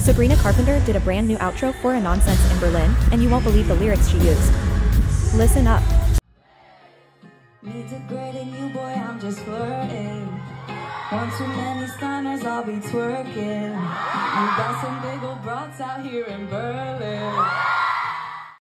Sabrina Carpenter did a brand new outro for a Nonsense in Berlin, and you won't believe the lyrics she used. Listen up. Me degrading you, boy, I'm just flirting. One too many signers, I'll be twerking. You got some big old broads out here in Berlin.